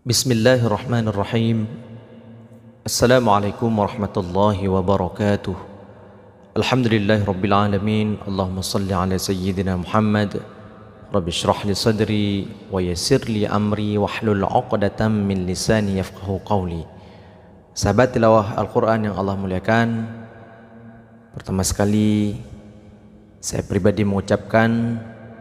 Bismillahirrahmanirrahim. Assalamualaikum warahmatullahi wabarakatuh. Alhamdulillahirabbil alamin. Allahumma shalli ala sayyidina Muhammad. Rabbi shrah li sadri wa yassir li amri wahlul 'uqdatam min lisani yafqahu qawli. Sahabat tilawah Al-Qur'an yang Allah muliakan, pertama sekali saya pribadi mengucapkan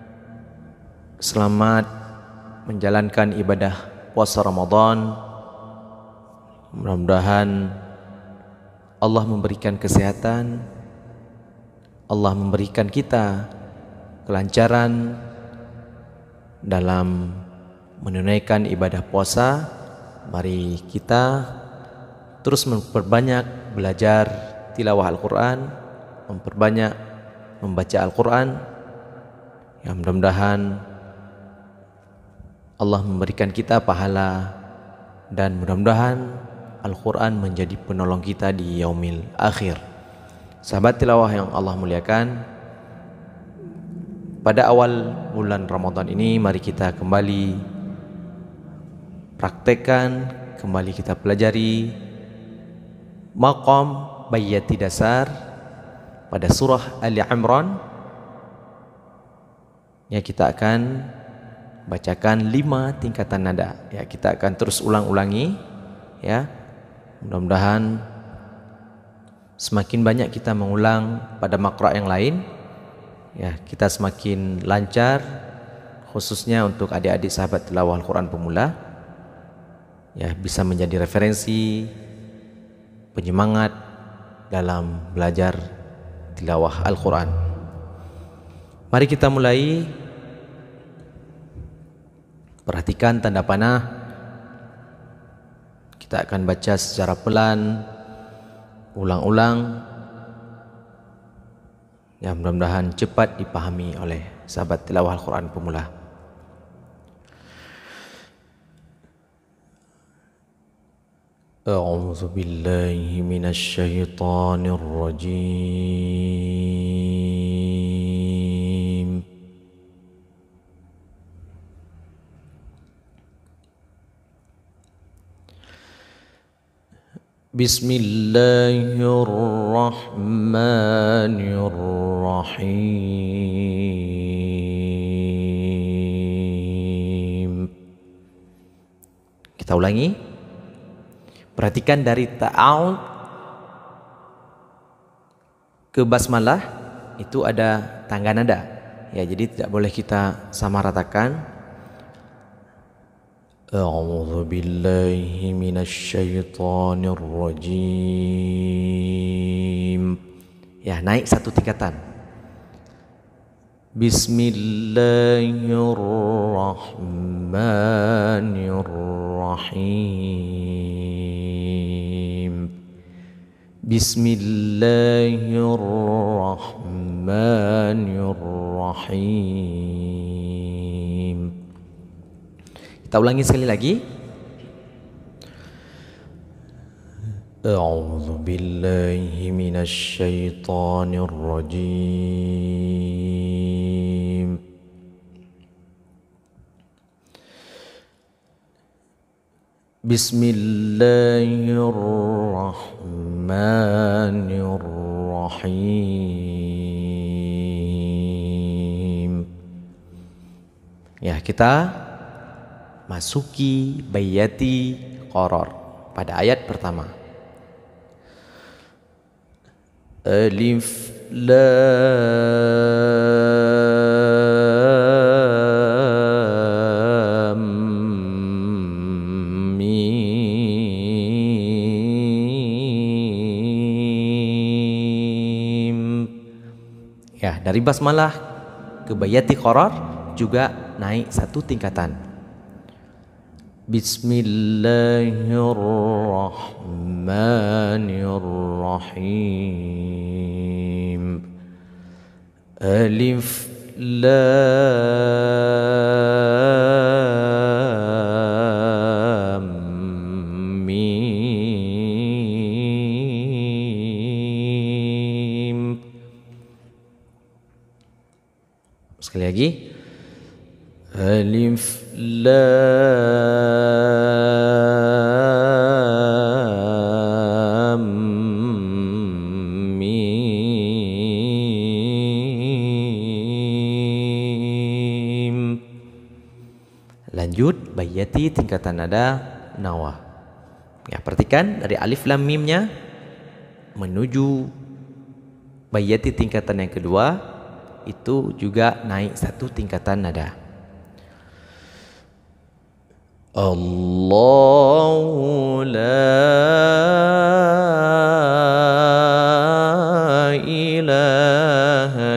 selamat menjalankan ibadah puasa Ramadan. Mudah-mudahan Allah memberikan kesehatan, Allah memberikan kita kelancaran dalam menunaikan ibadah puasa. Mari kita terus memperbanyak belajar tilawah Al-Quran, memperbanyak membaca Al-Quran, yang mudah-mudahan Allah memberikan kita pahala, dan mudah-mudahan Al-Quran menjadi penolong kita di yaumil akhir. Sahabat tilawah yang Allah muliakan, pada awal bulan Ramadan ini mari kita kembali praktekkan, kembali kita pelajari maqam bayyati dasar pada surah Ali Imran, yang kita akan bacakan 5 tingkatan nada. Ya, kita akan terus ulang-ulangi. Ya, mudah-mudahan semakin banyak kita mengulang pada makra yang lain, ya, kita semakin lancar, khususnya untuk adik-adik sahabat tilawah Al-Quran pemula. Ya, bisa menjadi referensi, penyemangat dalam belajar tilawah Al-Quran. Mari kita mulai. Perhatikan tanda panah. Kita akan baca secara pelan, ulang-ulang, yang mudah-mudahan cepat dipahami oleh sahabat tilawah Al-Quran pemula. A'udzu billahi minasy syaithanir rajim. Bismillahirrahmanirrahim. Kita ulangi. Perhatikan dari ta'awud ke basmalah itu ada tangga nada. Ya, jadi tidak boleh kita samaratakan. A'udzu billahi minasy syaithanir rajim. Ya, naik 1 tingkatan. Bismillahirrahmanirrahim. Bismillahirrahmanirrahim. Kita ulangi sekali lagi. A'udzu billahi minasy syaithanir rajim. Bismillahirrahmanirrahim. Ya, kita masuki bayyati qaror pada ayat pertama. Alif lam mim. Ya, dari basmalah ke bayyati qaror juga naik 1 tingkatan. Bismillahirrahmanirrahim. Alif lam mim. Sekali lagi. Alif Lam Mim. Lanjut bayati tingkatan nada nawah. Ya, perhatikan dari alif lam mimnya menuju bayati tingkatan yang kedua itu juga naik satu tingkatan nada. Allahu la ilaha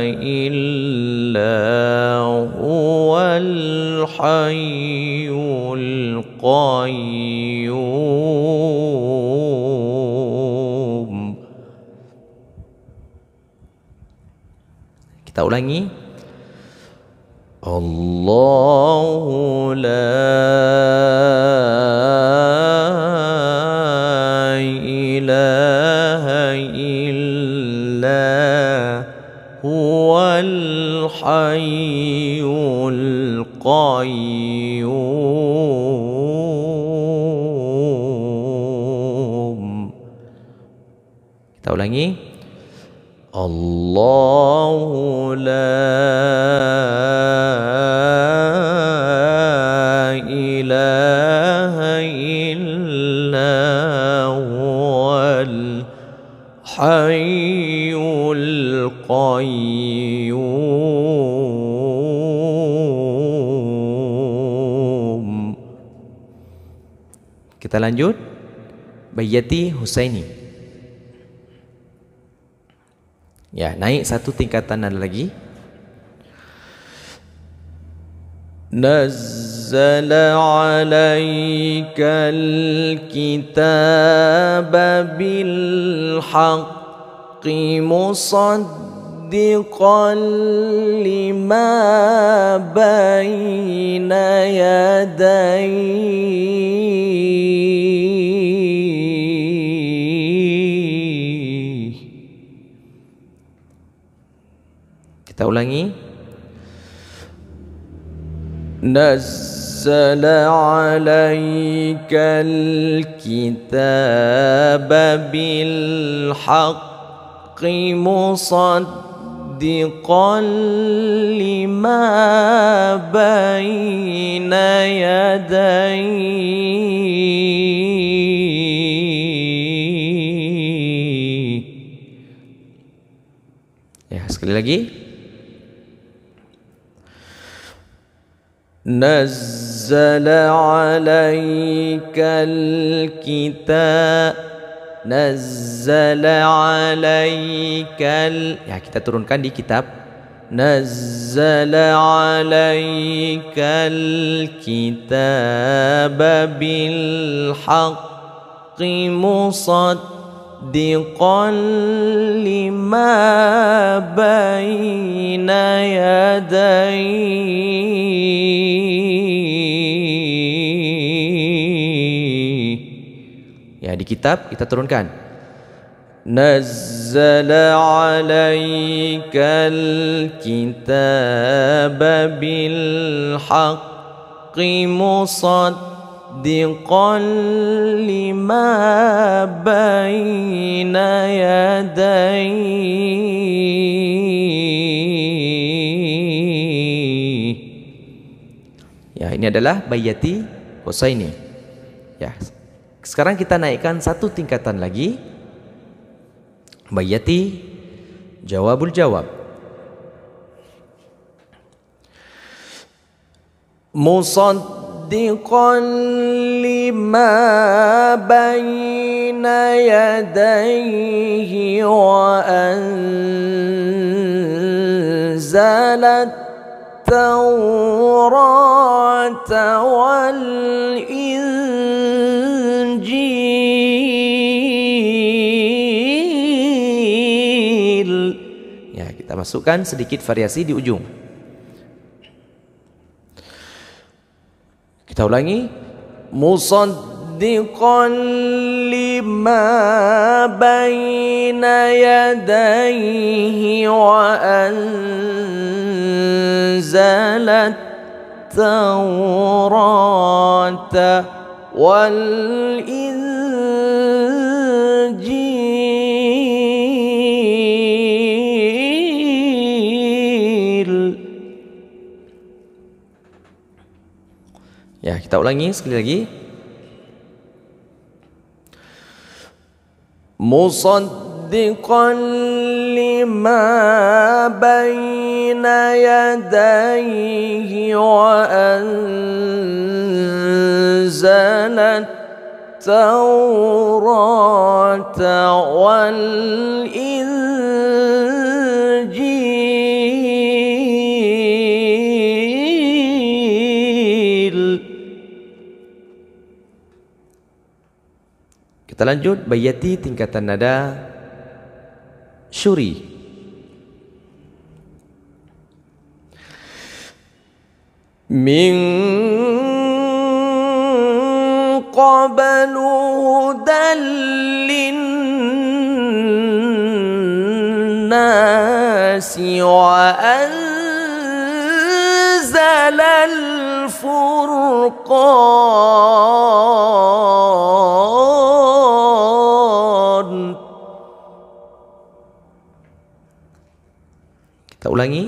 illa huwal hayyul qayyum. Kita ulangi. Allahu la ilaha illa huwal hayyul qayyum. Kita ulangi. Allahu la ilaha illa huwal hayyul qayyum. Kita lanjut bayati Husaini. Ya, naik satu tingkatan nada lagi. Nazzala 'alaikal kitaba bil haqqi musaddiqan lima baina yadayhi. Kita ulangi. Nazzala 'alaikal kitaba bil haqqi musaddiqan lima baina yadayhi. Ya, sekali lagi. Nazzala 'alaikal kitab. Nazzala 'alaikal. Ya, kita turunkan di kitab. Nazzala 'alaikal kitaba bil haqqi musaddiqan lima baina yadayhi. Ya, di kitab kita turunkan. Nazzala 'alaikal kitaba bil haqqi musaddiqan lima baina yadayhi. Ya, ini adalah bayati Husaini. Ya. Sekarang kita naikkan satu tingkatan lagi. Bayati jawabul jawab. Musaddiqan lima baina yadayhi wa anzalat tawrata wal injil. Ya, kita masukkan sedikit variasi di ujung. Kita ulangi. Musaddiqan lima baina yadayhi wa anzalat التوراة والإنجيل. Ya, kita ulangi sekali lagi. Musaddiqan lima baina yadayhi wa anzala at-taurata wal injil. Kita lanjut bayati tingkatan nada syuri. Min qablu hudan linnasi wa anzala al-furqan. Kita ulangi.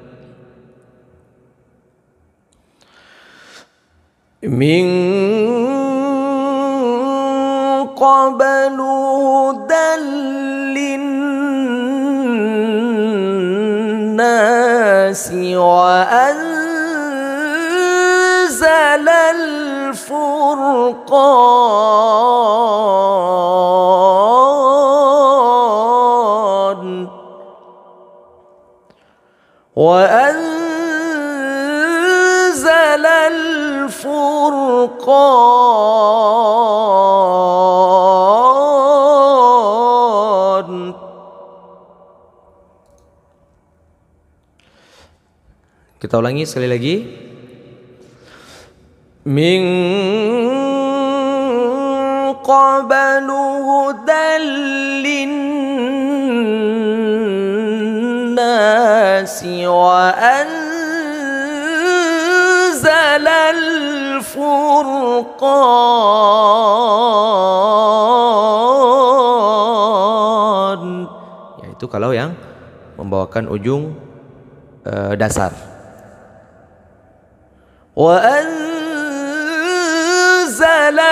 Min qablu hudan linnasi wa anzala al-furqan wa anzala al-furqan. Kita ulangi sekali lagi. Min qablu hudan linnasi wa anzala al-furqan. Yaitu kalau yang membawakan ujung dasar. Wa anzala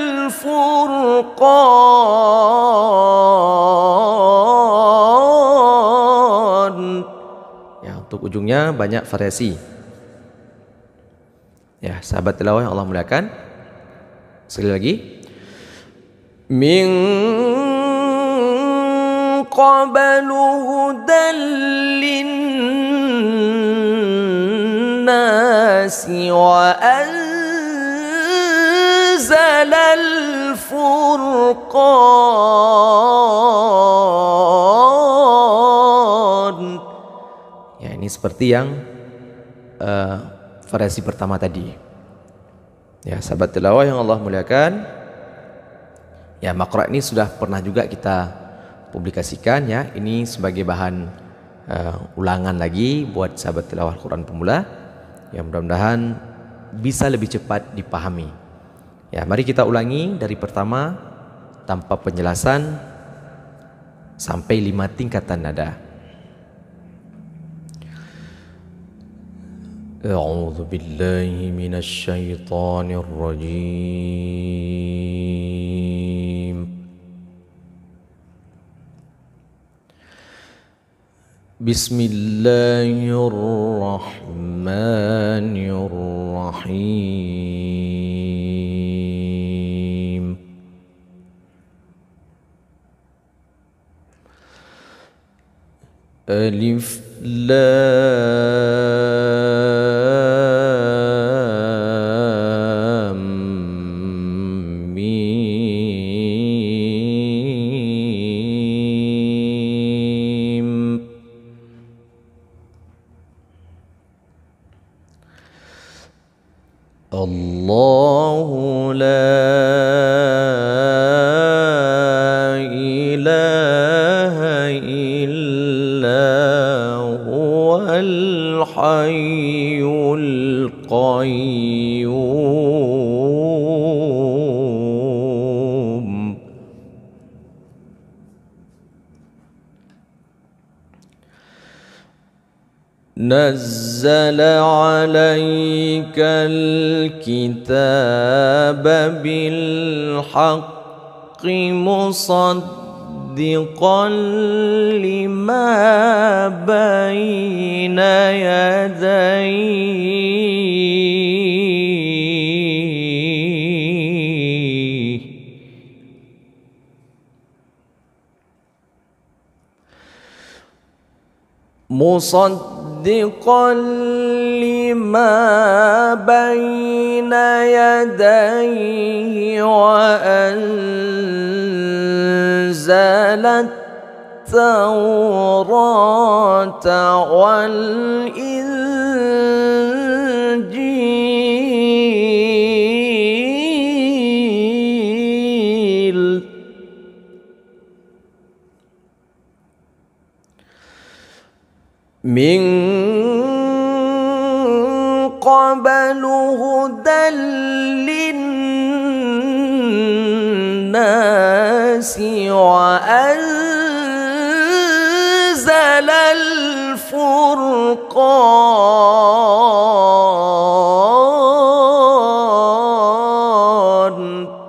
al-furqan. Ya, untuk ujungnya banyak variasi. Ya, sahabat tilawah yang Allah muliakan. Sekali lagi. Min qablu hudan linnasi wa anzala al-furqan. Ya, ini seperti yang variasi pertama tadi. Ya, sahabat tilawah yang Allah muliakan. Ya, makra ini sudah pernah juga kita publikasikan ya. Ini sebagai bahan ulangan lagi buat sahabat tilawah Al-Quran pemula. Ya, mudah-mudahan bisa lebih cepat dipahami. Ya, mari kita ulangi dari pertama tanpa penjelasan sampai 5 tingkatan nada. A'udzu billahi minasy syaithanir rajim. Bismillahirrahmanirrahim. Alif Lam Mim. Allahu la ilaha illa huwal hayyul القيوم نزل عليك الكتاب بالحق مصدقا لما بين يديه مصدقا لما بين يديه وأنزل التوراة والإنجيل من قبل هدى للناس وأنزل الفرقان.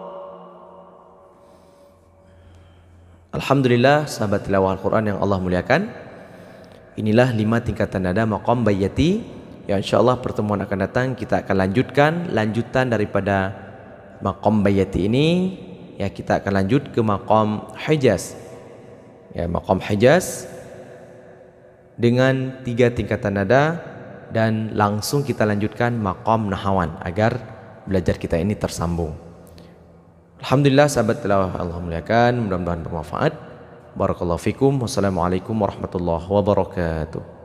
Alhamdulillah, sahabat tilawah Al-Quran yang Allah muliakan, inilah 5 tingkatan nada maqam bayyati yang insyaallah pertemuan akan datang kita akan lanjutan daripada maqam bayyati ini. Ya, kita akan lanjut ke maqam hijaz. Ya, maqam hijaz dengan 3 tingkatan nada dan langsung kita lanjutkan maqam nahawan agar belajar kita ini tersambung. Alhamdulillah, sahabat tilawah Allah muliakan, mudah-mudahan bermanfaat. Barakallahu fikum. Wassalamualaikum warahmatullahi wabarakatuh.